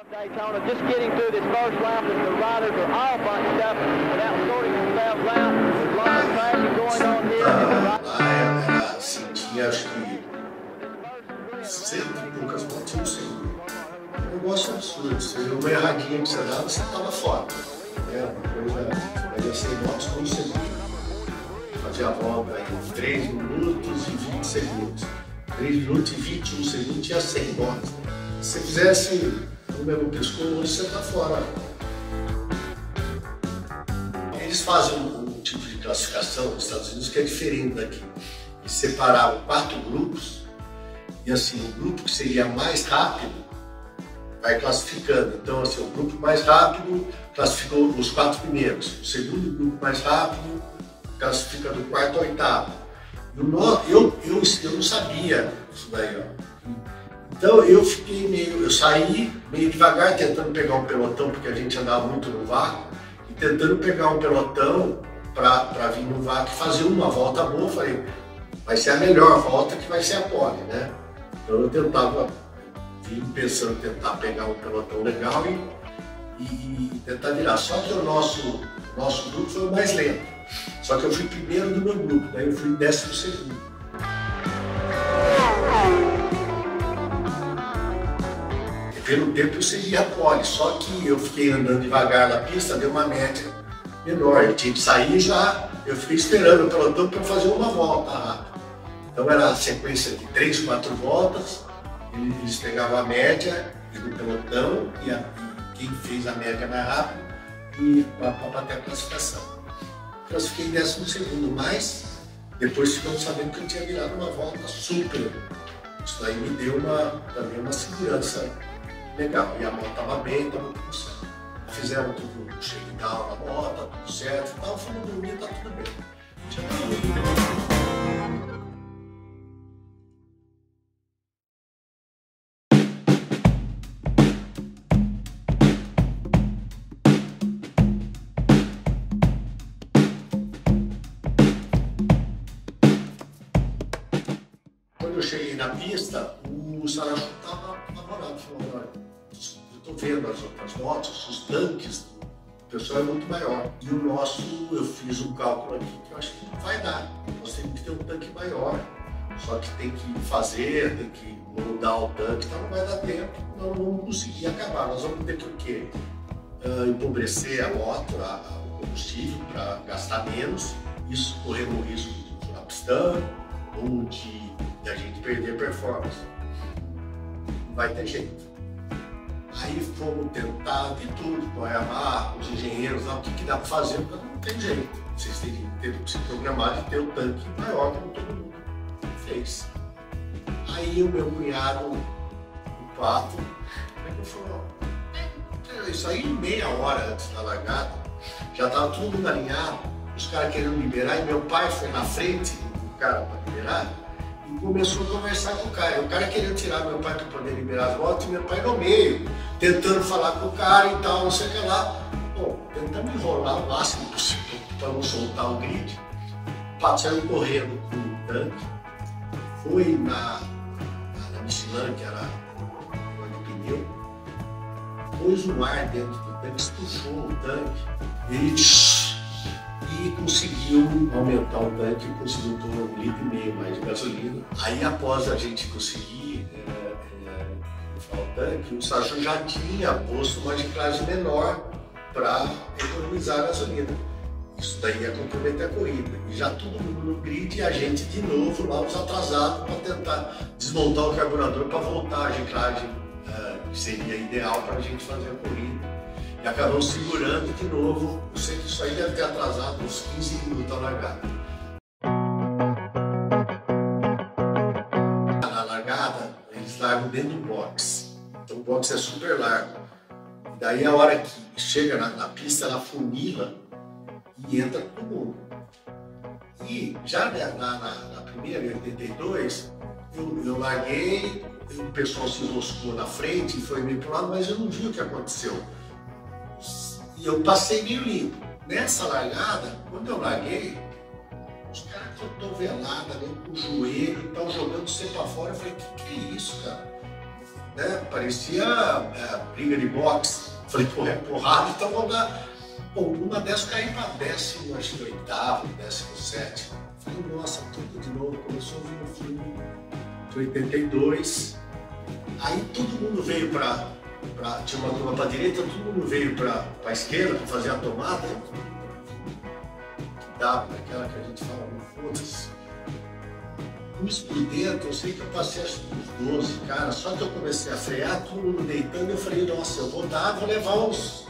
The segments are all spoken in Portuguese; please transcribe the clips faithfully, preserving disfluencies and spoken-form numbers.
Daytona, just getting through this first lap as the riders are all bunched up without sorting themselves out. There's a lot of crashing going on here. Lá era assim, tinha acho que cento e poucas voltas no segundo. Um negócio absurdo. Se uma erradinha que você dava, você estava fora. É uma coisa, fazia cem voltas por segundo. Fazia a volta em três minutos e vinte segundos. três minutos e vinte e um segundos tinha cem voltas. Se você fizesse o mesmo pescoço, você está fora. Eles fazem um, um tipo de classificação nos Estados Unidos que é diferente daqui. Eles separaram quatro grupos e assim, o grupo que seria mais rápido vai classificando. Então, assim, o grupo mais rápido classificou os quatro primeiros. O segundo grupo mais rápido classifica do quarto ao oitavo. Eu, eu, eu, eu não sabia isso daí, ó. Então eu fiquei meio, eu saí meio devagar tentando pegar um pelotão, porque a gente andava muito no vácuo, e tentando pegar um pelotão para vir no vácuo e fazer uma volta boa. Falei, vai ser a melhor volta que vai ser a pole, né? Então eu tentava, vim pensando em tentar pegar um pelotão legal e, e tentar virar. Só que o nosso, nosso grupo foi o mais lento. Só que eu fui primeiro do meu grupo, daí eu fui décimo segundo. Pelo tempo eu seria a pole, só que eu fiquei andando devagar na pista, deu uma média menor. Eu tinha que sair já, eu fiquei esperando o pelotão para fazer uma volta rápida. Então era a sequência de três, quatro voltas, eles pegavam a média do pelotão e, a, e quem fez a média mais rápido e para bater a classificação. Classifiquei em décimo segundo, mas depois ficamos sabendo que eu tinha virado uma volta super. Isso daí me deu uma, também uma segurança legal. E a moto estava bem, estava tudo certo. Fizemos tudo, shakedown na moto, tudo certo e tal. Fomos dormir, tá tudo bem. Já tá tudo bem. Quando eu cheguei na pista, o Saracho estava apavorado, falou, olha, eu estou vendo as outras motos, os tanques, o pessoal é muito maior. E o nosso, eu fiz um cálculo aqui que eu acho que não vai dar. Nós temos que ter um tanque maior, só que tem que fazer, tem que mudar o tanque, então não vai dar tempo, não vamos conseguir acabar. Nós vamos ter que o quê? Uh, empobrecer a moto, a, a, o combustível, para gastar menos, isso correndo o risco de furar pistão ou de e a gente perder performance. Não vai ter jeito. Aí fomos tentar de tudo, com a Yamaha, os engenheiros, lá, o que, que dá para fazer, porque não tem jeito. Vocês têm que ter, se programar de ter o tanque maior, como todo mundo fez. Aí o meu cunhado, o Pato, ele falou, é, isso aí meia hora antes da largada, já estava tudo mundo alinhado, os caras querendo liberar, e meu pai foi na frente do cara para liberar, e começou a conversar com o cara. O cara queria tirar meu pai para poder liberar as voltas e meu pai no meio, tentando falar com o cara e tal, não sei o que lá. Bom, tentando enrolar o máximo possível para não soltar o grid. O Pato saiu correndo com o tanque, foi na, na Michelin, que era o pneu, pôs um ar dentro do tanque, estufou o tanque e, e conseguiu aumentar o tanque, conseguiu ter um litro e meio mais de gasolina. Aí após a gente conseguir é, é, o tanque, o Sérgio já tinha posto uma reciclagem menor para economizar a gasolina. Isso daí ia comprometer a corrida. E já todo mundo no grid e a gente de novo lá, os atrasados, para tentar desmontar o carburador para voltar a reciclagem, é, que seria ideal para a gente fazer a corrida. E acabou segurando de novo. Eu sei que isso aí deve ter atrasado uns quinze minutos a largada. Na largada, eles largam dentro do box. Então o box é super largo. E daí a hora que chega na, na pista, ela funila e entra todo mundo. E já na, na, na primeira, em oitenta e dois, eu, eu larguei, o pessoal se enroscou na frente e foi meio pro lado, mas eu não vi o que aconteceu. E eu passei meio limpo. Nessa largada, quando eu larguei, os caras cotovelados ali com o joelho, estavam jogando você pra fora. Eu falei, que que é isso, cara? né? Parecia é, briga de boxe. Falei, pô, é porrada, então vamos dar. Bom, uma dessas caí para décimo, acho que oitavo, décimo sétimo. Falei, nossa, tudo de novo. Começou a vir um filme de oitenta e dois. Aí todo mundo veio para. Tinha uma turma para a direita, todo mundo veio para a esquerda para fazer a tomada. Dava aquela que a gente fala, foda-se. Uns por dentro, eu sei que eu passei acho que uns doze, cara. Só que eu comecei a frear, todo mundo deitando. Eu falei, nossa, eu vou dar, vou levar uns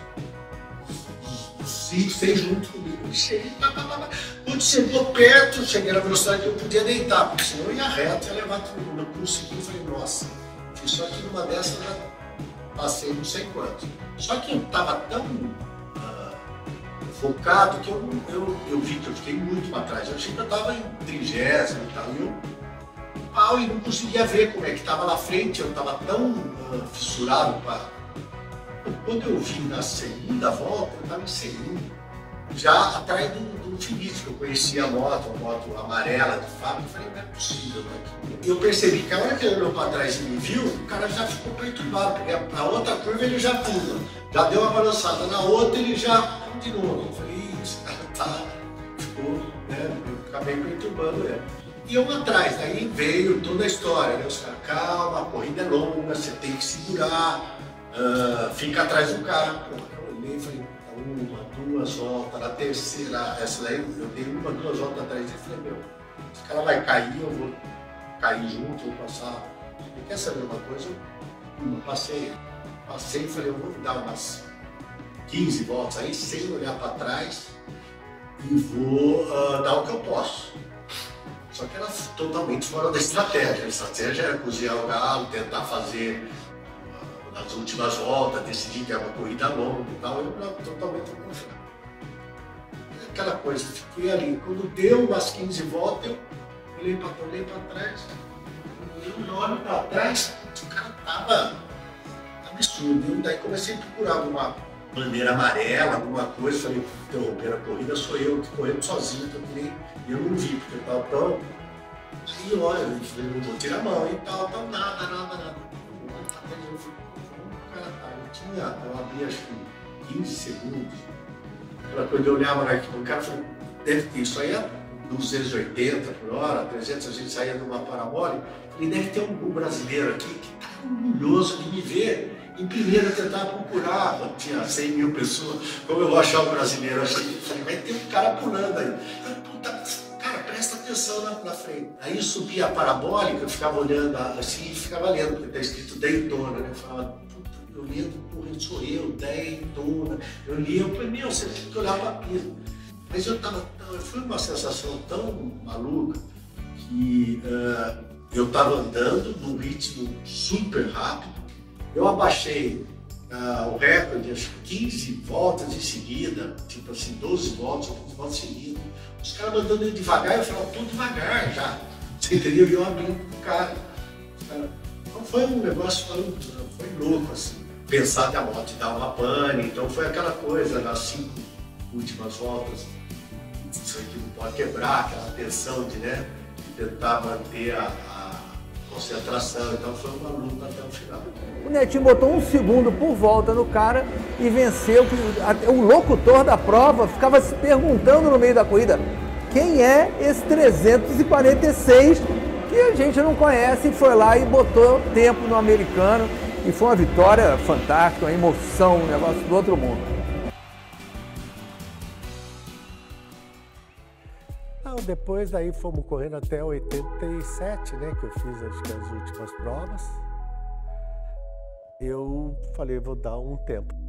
cinco, seis juntos comigo. Cheguei, quando chegou perto, cheguei na velocidade que eu podia deitar, porque senão eu ia reto, ia levar todo mundo. Eu consegui, eu falei, nossa, fiz só que numa dessas eu já passei não sei quanto. Só que eu estava tão uh, focado que eu, eu, eu vi que eu fiquei muito para trás. Eu achei que eu estava em trigésimo e tal, e eu pau, e não conseguia ver como é que estava na frente. Eu estava tão uh, fissurado para. Quando eu vi na segunda volta, eu estava em segundo, já atrás do, do Felipe, que eu conhecia a moto, a moto amarela de fábrica. Eu falei, não é possível, tá aqui. Eu percebi que a hora que ele olhou para trás e me viu, o cara já ficou perturbado, porque a outra curva ele já pula, já deu uma balançada, na outra ele já pula de novo. Eu falei, esse cara tá, ficou, né, eu acabei perturbando ele. E eu atrás, daí veio toda a história, né, os caras, calma, a corrida é longa, você tem que segurar, uh, fica atrás do cara. Pô, eu olhei e falei, uma, duas voltas, na terceira, essa daí eu dei uma, duas voltas atrás dele e falei, meu, esse cara vai cair, eu vou cair junto, vou passar. E quer saber uma coisa? Eu passei, passei e falei, eu vou dar umas quinze voltas aí, sem olhar para trás, e vou uh, dar o que eu posso. Só que era totalmente fora da estratégia. A estratégia era cozinhar o galo, tentar fazer uh, nas últimas voltas, decidir que era uma corrida longa e tal. Eu era totalmente ao contrário. Aquela coisa, fiquei ali. Quando deu umas quinze voltas, eu olhei para olhei para trás, eu olho para trás, o cara tava absurdo. Eu daí comecei a procurar alguma bandeira amarela, alguma coisa, falei, interromper a corrida, sou eu que correndo sozinho, então, que nem eu não vi, porque eu estava tão. Aí olha, eu falei, não vou tirar a mão e tal, tal, nada, nada, nada. Eu falei, como o cara tá? Eu tinha, eu abri acho que quinze segundos. Aquela coisa, eu olhava lá, o cara falou, deve ter, isso aí é duzentos e oitenta por hora, trezentos, a gente saía de uma parabólica, e deve ter um, um brasileiro aqui que está orgulhoso de me ver. Em primeiro eu tentava procurar, tinha cem mil pessoas, como eu vou achar o brasileiro? Eu achei, falei, vai ter um cara pulando aí. Eu, puta, cara, presta atenção na, na frente. Aí eu subia a parabólica, eu ficava olhando assim e ficava lendo, porque está escrito Daytona, né? Eu falava, puta, eu lendo, porra, sou eu, Daytona. Eu li, eu falei, meu, você tem que olhar para a pista. Mas eu tava, foi uma sensação tão maluca que uh, eu estava andando num ritmo super rápido. Eu abaixei uh, o recorde, acho que quinze voltas em seguida, tipo assim, doze voltas ou quinze voltas em seguida. Os caras mandando devagar, eu falava, tudo devagar já. Você entendeu? E eu abrindo pro cara. cara. Então foi um negócio, foi, foi louco, assim. Pensar que a moto dar uma pane, então foi aquela coisa, nas cinco últimas voltas, isso aqui não pode quebrar, aquela tensão de, né, de tentar manter a, a concentração, então foi uma luta até o final. O Netinho botou um segundo por volta no cara e venceu. O locutor da prova ficava se perguntando no meio da corrida quem é esse trezentos e quarenta e seis que a gente não conhece, e foi lá e botou tempo no americano, e foi uma vitória fantástica, uma emoção, um negócio do outro mundo. Depois daí fomos correndo até oitenta e sete, né, que eu fiz acho que as últimas provas. Eu falei, vou dar um tempo.